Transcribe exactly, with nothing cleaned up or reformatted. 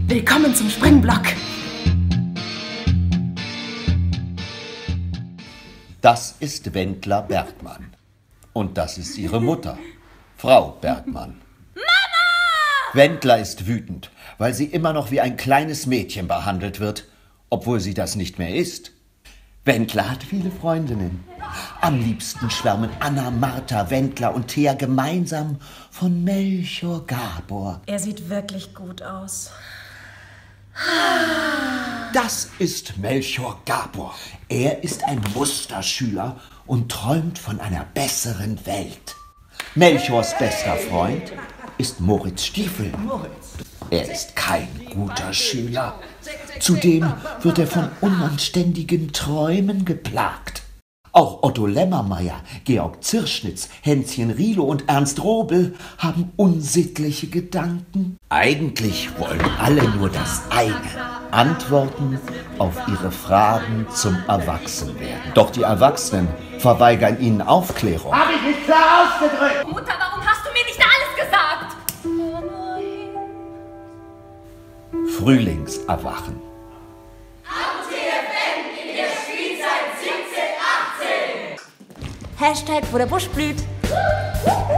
Willkommen zum Springblock. Das ist Wendla Bergmann. Und das ist ihre Mutter, Frau Bergmann. Mama! Wendla ist wütend, weil sie immer noch wie ein kleines Mädchen behandelt wird, obwohl sie das nicht mehr ist. Wendla hat viele Freundinnen. Am liebsten schwärmen Anna, Martha, Wendla und Thea gemeinsam von Melchior Gabor. Er sieht wirklich gut aus. Das ist Melchior Gabor. Er ist ein Musterschüler und träumt von einer besseren Welt. Melchiors bester Freund ist Moritz Stiefel. Er ist kein guter Schüler. Zudem wird er von unanständigen Träumen geplagt. Auch Otto Lämmermeier, Georg Zirschnitz, Hänschen Rielow und Ernst Robel haben unsittliche Gedanken. Eigentlich wollen alle nur das eine: Antworten auf ihre Fragen zum Erwachsenwerden. Doch die Erwachsenen verweigern ihnen Aufklärung. Hab ich nicht klar ausgedrückt? Mutter, warum hast du mir nicht alles gesagt? Frühlingserwachen. Hashtag, wo der Busch blüht.